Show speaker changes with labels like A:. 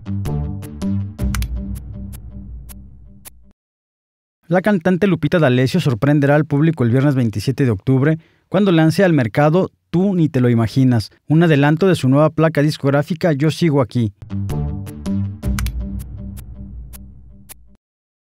A: La cantante Lupita D'Alessio sorprenderá al público el viernes 27 de octubre cuando lance al mercado Tú ni te lo imaginas, un adelanto de su nueva placa discográfica Yo sigo aquí.